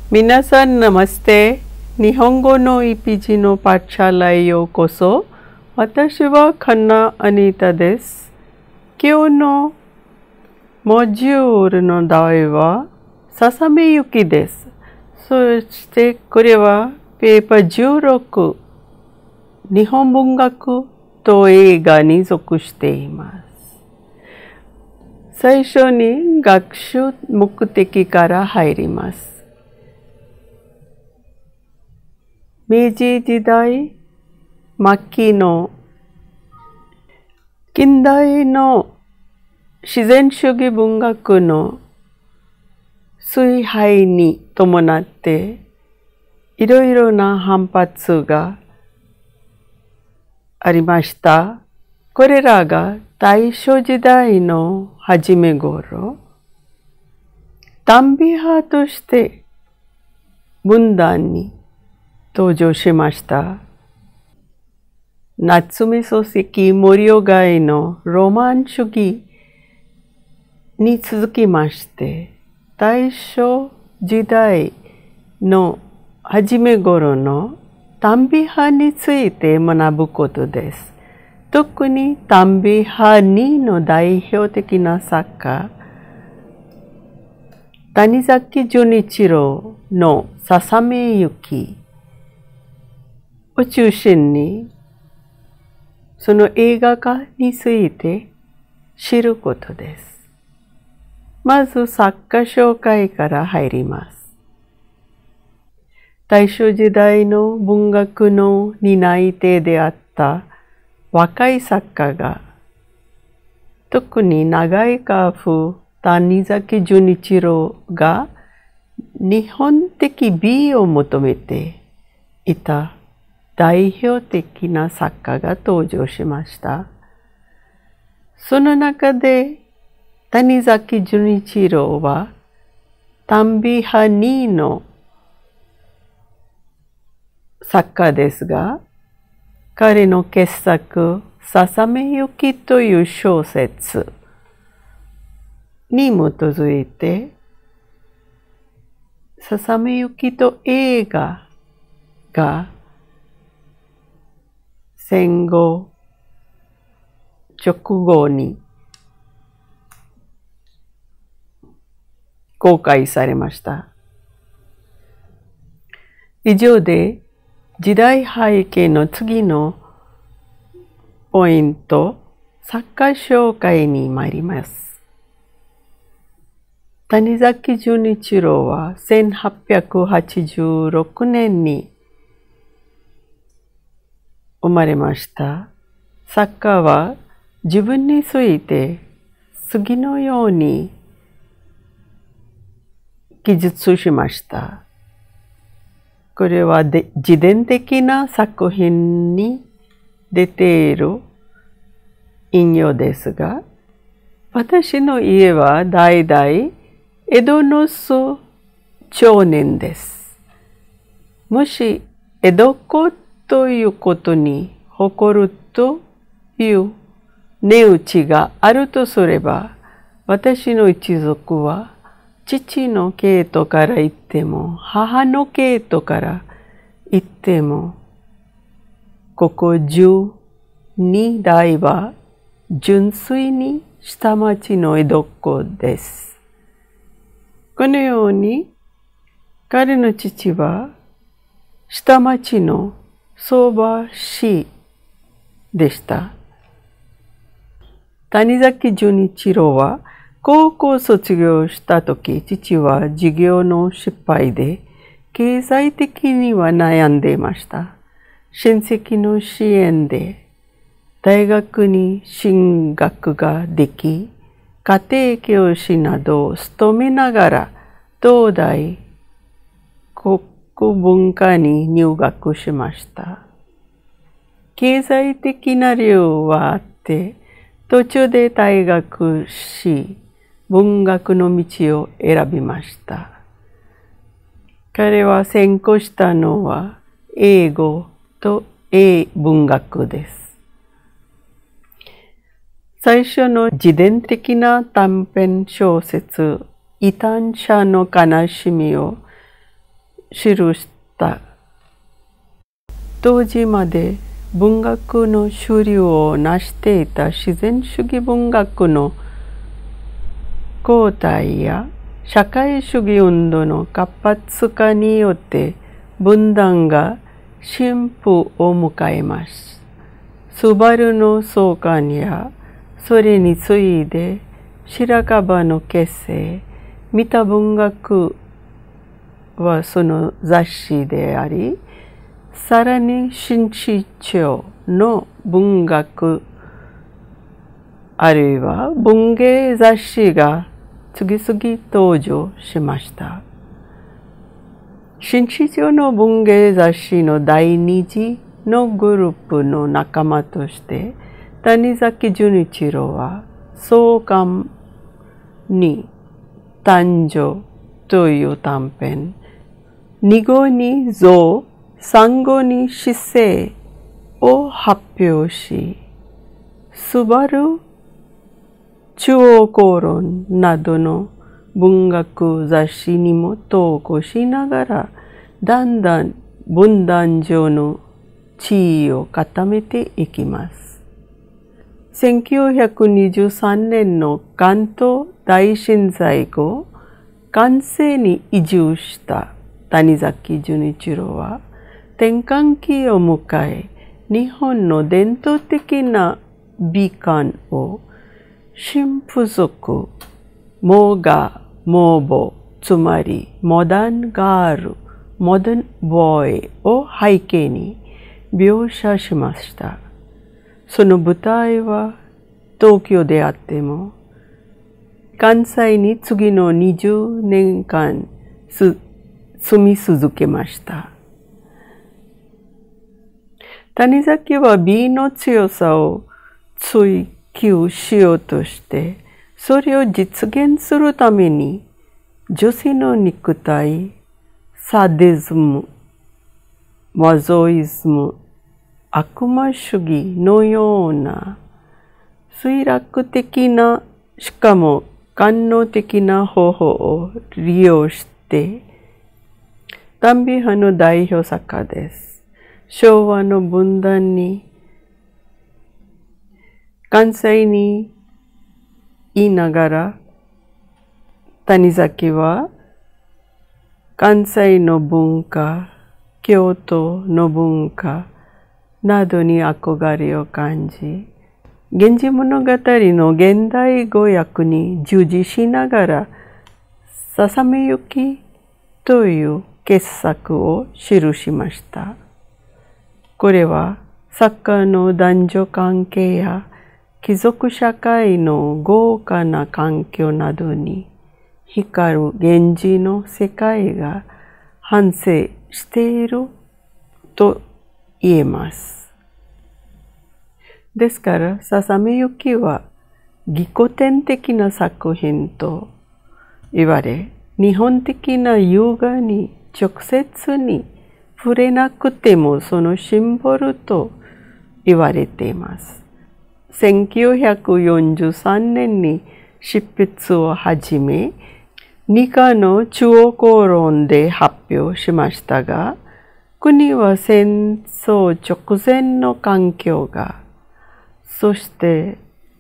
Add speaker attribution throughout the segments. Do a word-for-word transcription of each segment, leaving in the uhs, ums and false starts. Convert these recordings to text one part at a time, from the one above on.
Speaker 1: 皆さん、ナマステ。日本語のイピジのパチャラへようこそ。私はカナ・アニタです。今日のモジュールの題は、ささめゆきです。そしてこれはペーパーじゅうろく、日本文学と映画に属しています。最初に学習目的から入ります。明治時代末期の近代の自然主義文学の崇拝に伴っていろいろな反発がありました。これらが大正時代の初め頃、短美派として文壇に登場しました。夏目漱石、森鴎外のロマン主義に続きまして、大正時代の初め頃の短美派について学ぶことです。特に短美派にの代表的な作家、谷崎潤一郎のささめゆきを中心に、その映画化について知ることです。まず作家紹介から入ります。大正時代の文学の担い手であった若い作家が、特に長井家風谷崎潤一郎が日本的美を求めていた代表的な作家が登場しました。その中で谷崎潤一郎は短美派にの作家ですが、彼の傑作、ささめゆきという小説に基づいて、ささめゆきと映画が戦後直後に公開されました。以上で時代背景の次のポイント、作家紹介に参ります。谷崎潤一郎はせんはっぴゃくはちじゅうろくねんに生まれました。作家は自分について次のように記述しました。これは自伝的な作品に出ている引用ですが、私の家は代々江戸の住町年です。もし江戸っ子ということに誇るという値打ちがあるとすれば、私の一族は父の系統から言っても、母の系統から言っても、ここじゅうにだいは純粋に下町の江戸っ子です。このように、彼の父は下町の相場師でした。谷崎潤一郎は高校を卒業したとき、父は授業の失敗で経済的には悩んでいました。親戚の支援で大学に進学ができ、家庭教師などを務めながら東大国文科に入学しました。経済的な理由はあって、途中で退学し、文学の道を選びました。彼は専攻したのは英語と英文学です。最初の自伝的な短編小説、異端者の悲しみを記した。当時まで文学の主流を成していた自然主義文学の後退や社会主義運動の活発化によって文壇が進歩を迎えます。スバルの創刊やそれに次いで白樺の結成、見た文学はその雑誌であり、さらに新市長の文学あるいは文芸雑誌が次々登場しました。新市長の文芸雑誌の第二次のグループの仲間として谷崎潤一郎は創刊に誕生という短編、二語に造、三語に姿勢を発表し、スバル中央公論などの文学雑誌にも投稿しながら、だんだん文壇上の地位を固めていきます。せんきゅうひゃくにじゅうさんねんの関東大震災後、関西に移住した谷崎潤一郎は、転換期を迎え、日本の伝統的な美観を新風俗、モーガー、モーボ、つまりモダンガール、モダンボーイを背景に描写しました。その舞台は東京であっても、関西に次のにじゅうねんかん住み続けました。谷崎は美の強さを追求しようとして、それを実現するために、女性の肉体、サディズム、マゾイズム、悪魔主義のような、推楽的な、しかも官能的な方法を利用して、ダンビ派の代表作家です。昭和の文壇に、関西にいながら、谷崎は関西の文化、京都の文化などに憧れを感じ、源氏物語の現代語訳に従事しながら、ささめゆきという傑作を記しました。これは作家の男女関係や貴族社会の豪華な環境などに光る源氏の世界が反省していると言えます。ですから、ささめゆきは義古典的な作品と言われ、日本的な優雅に直接に触れなくてもそのシンボルと言われています。せんきゅうひゃくよんじゅうさんねんに執筆を始め、二課の中央公論で発表しましたが、国は戦争直前の環境が、そして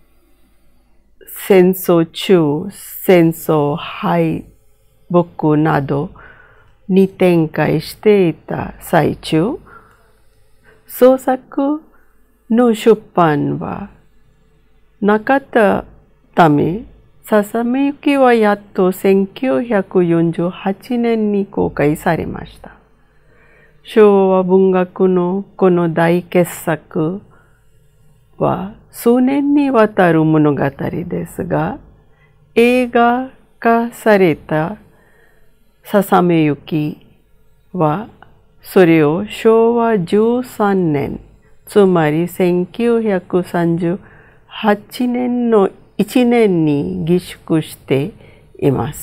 Speaker 1: 戦争中、戦争敗北などに展開していた最中、創作の出版はなかったため、ささめゆきはやっとせんきゅうひゃくよんじゅうはちねんに公開されました。昭和文学のこの大傑作は数年にわたる物語ですが、映画化されたささめゆきは、それをしょうわじゅうさんねん、つまりせんきゅうひゃくさんじゅうはちねんのいちねんに凝縮しています。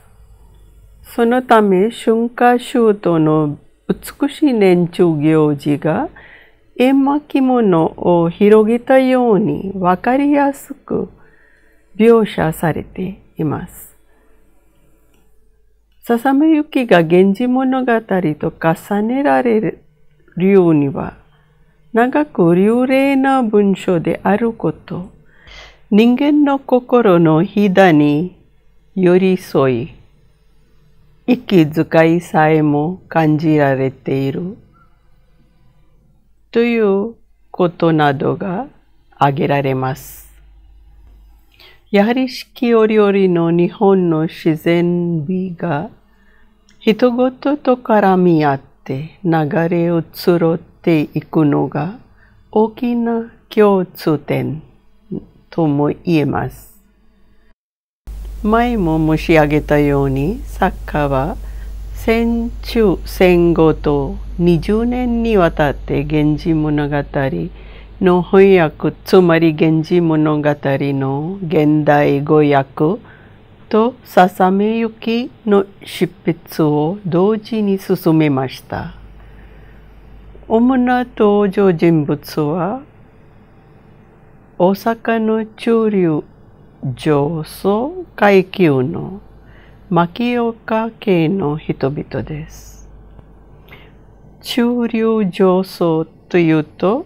Speaker 1: そのため、春夏秋冬の美しい年中行事が絵巻物を広げたようにわかりやすく描写されています。 ささめゆきが源氏物語と重ねられる理由には、長く流麗な文章であること、人間の心のひだに寄り添い、息遣いさえも感じられているということなどが挙げられます。やはり四季折々の日本の自然美が人ごとと絡み合って流れ移ろっていくのが大きな共通点とも言えます。前も申し上げたように作家は戦中戦後とにじゅうねんにわたって源氏物語の翻訳、つまり源氏物語の現代語訳とささめゆきの執筆を同時に進めました。主な登場人物は大阪の中流上層階級の牧岡家の人々です。中流上層というと、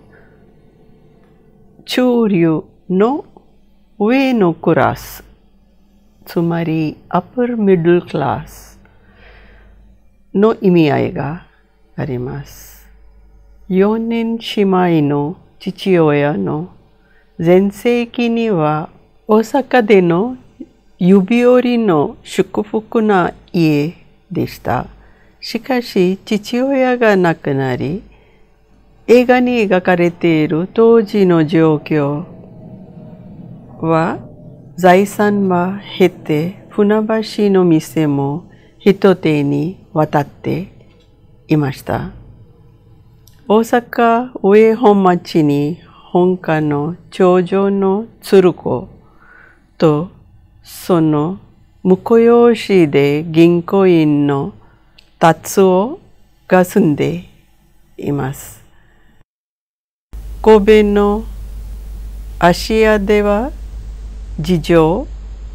Speaker 1: 中流の上のクラス、つまり upper middle class の意味合いがあります。よにん姉妹の父親の全盛期には大阪での指折りの祝福な家でした。しかし父親が亡くなり、映画に描かれている当時の状況は、財産は減って船橋の店も人手に渡っていました。大阪上本町に本家の長女の鶴子とその婿養子で銀行員の達夫が住んでいます。神戸の芦屋では次女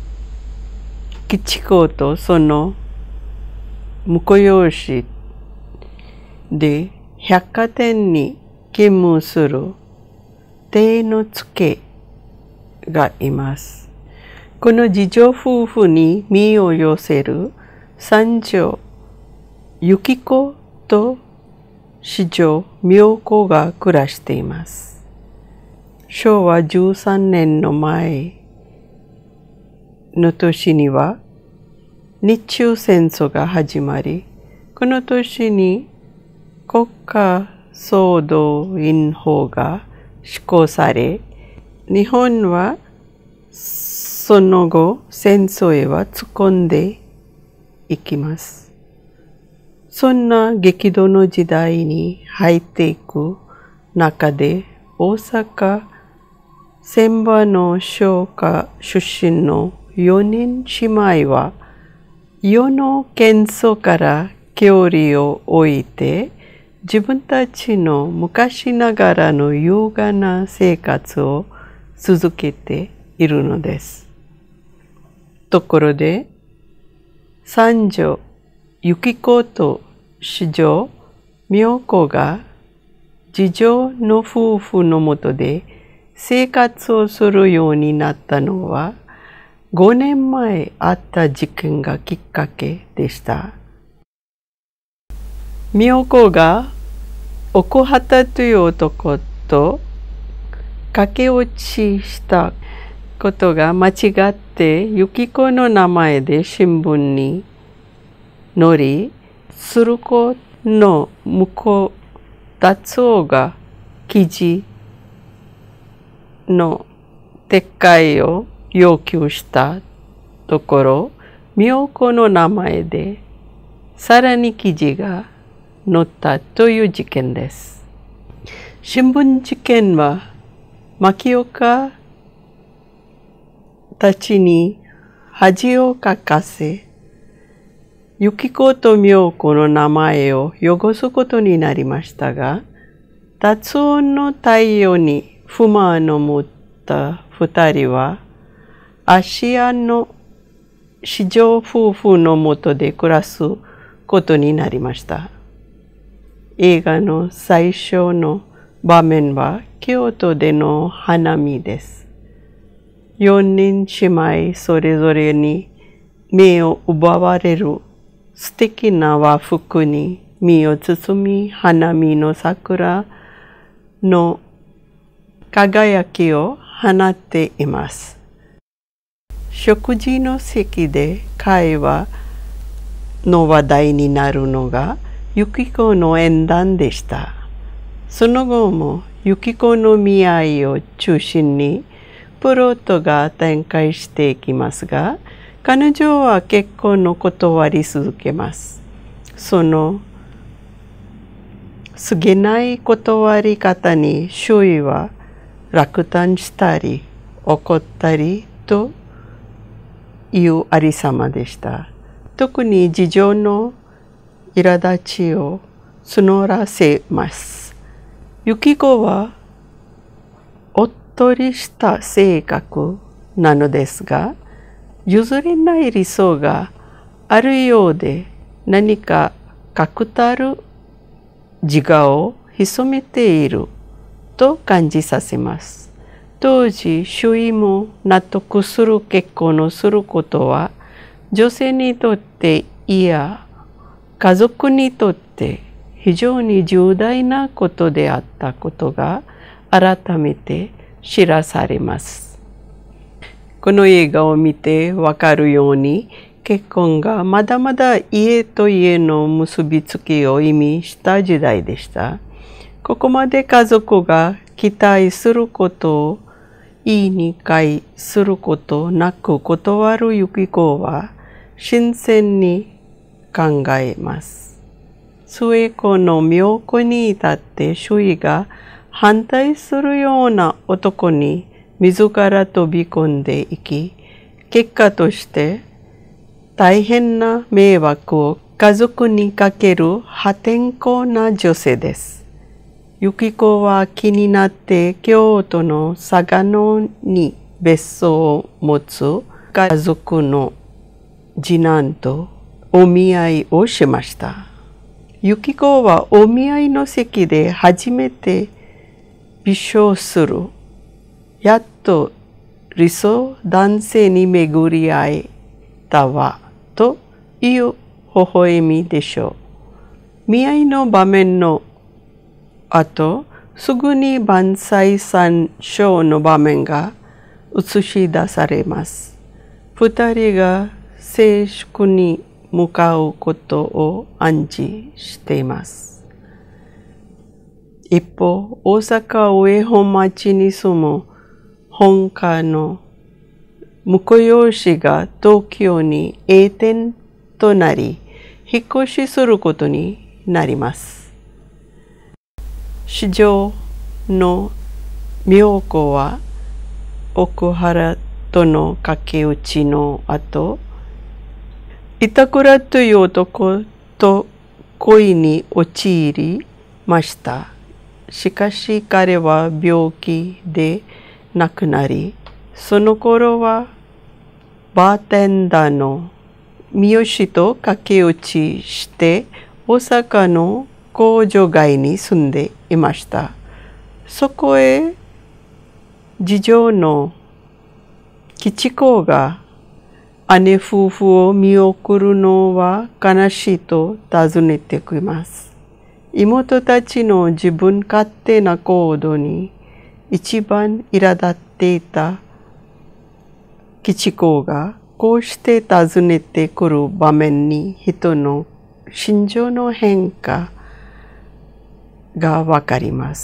Speaker 1: 吉子とその婿養子で百貨店に勤務する手の付けがいます。この次女夫婦に身を寄せる三女由紀子と四女妙子が暮らしています。しょうわじゅうさんねんの前の年には日中戦争が始まり、この年に国家総動員法が施行され、日本はその後戦争へは突っ込んでいきます。そんな激動の時代に入っていく中で、大阪船場の商家出身のよにん姉妹は世の喧騒から距離を置いて自分たちの昔ながらの優雅な生活を続けているのです。ところで、三女由紀子と四女妙子が次女の夫婦のもとで生活をするようになったのはごねんまえあった事件がきっかけでした。妙子が奥畑という男と駆け落ちしたことが間違って由紀子の名前で新聞に載り、鶴子の婿達夫が記事の撤回を要求したところ、妙子の名前でさらに記事が載ったという事件です。新聞事件は牧岡たちに恥をかかせ、由紀子と妙子の名前を汚すことになりましたが、達夫の対応に不満を持った二人は、芦屋の子女夫婦のもとで暮らすことになりました。映画の最初の場面は京都での花見です。よにん姉妹それぞれに目を奪われる素敵な和服に身を包み、花見の桜の輝きを放っています。食事の席で会話の話題になるのがユキコの縁談でした。その後もユキコの見合いを中心にプロットが展開していきますが、彼女は結婚を断り続けます。その過ぎない断り方に周囲は落胆したり怒ったりというありさまでした。特に次女の苛立ちを募らせます。ユキコはおっとりした性格なのですが、譲れない理想があるようで何か確たる自我を潜めていると感じさせます。当時、周囲も納得する結婚をすることは、女性にとっていや、家族にとって非常に重大なことであったことが改めて知らされます。この映画を見てわかるように、結婚がまだまだ家と家の結びつきを意味した時代でした。ここまで家族が期待することを意に理解することなく断るユキコは新鮮に考えます。末子の妙子に至って周囲が反対するような男に自ら飛び込んでいき、結果として大変な迷惑を家族にかける破天荒な女性です。ユキコは気になって京都の嵯峨野に別荘を持つ家族の次男とお見合いをしました。ユキコはお見合いの席で初めて微笑する。やっと理想男性に巡り会えたわという微笑みでしょう。見合いの場面の後、すぐに万歳三唱の場面が映し出されます。二人が静粛に向かうことを暗示しています。一方、大阪上本町に住む本家の婿養子が東京に栄転となり、引っ越しすることになります。四女の妙子は奥原との駆け落ちの後、板倉という男と恋に陥りました。しかし彼は病気で亡くなり、その頃はバーテンダーの三好と駆け落ちして大阪の工場街に住んでいました。そこへ次女の吉子が姉夫婦を見送るのは悲しいと尋ねてきます。妹たちの自分勝手な行動に一番苛立っていた吉子がこうして尋ねてくる場面に人の心情の変化がわかります。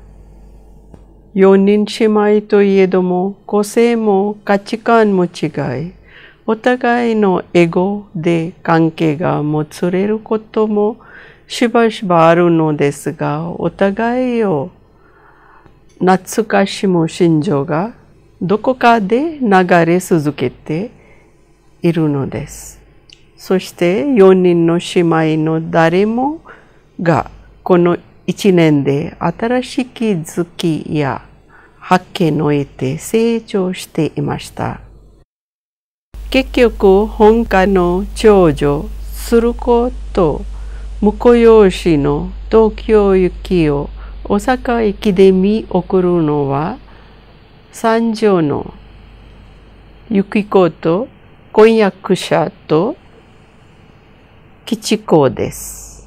Speaker 1: 四人姉妹といえども個性も価値観も違い、お互いのエゴで関係がもつれることもしばしばあるのですが、お互いを懐かしむ心情がどこかで流れ続けているのです。そしてよにんの姉妹の誰もがこの一年で新しい気づきや発見を得て成長していました。 結局本家の長女鶴子と婿養子の東京行きを大阪駅で見送るのは三女の幸子と婚約者と吉子です。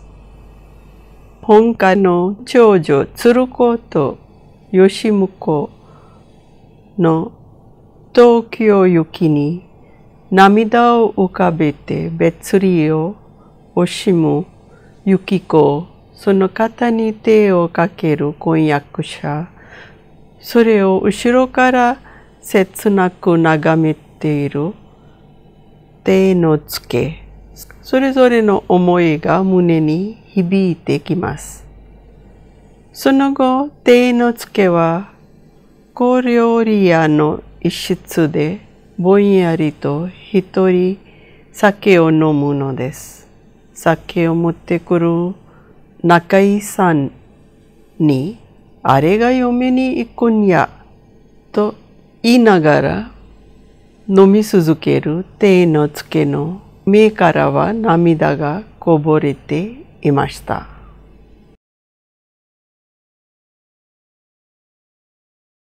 Speaker 1: 本家の長女鶴子と義婿の東京行きに涙を浮かべて別離を惜しむ幸子、その肩に手をかける婚約者、それを後ろから切なく眺めている手のつけ、それぞれの思いが胸に響いてきます。その後、手のつけは小料理屋の一室でぼんやりと一人酒を飲むのです。酒を持ってくる中井さんに、あれが嫁に行くんや、と言いながら飲み続ける手のつけの目からは涙がこぼれていました。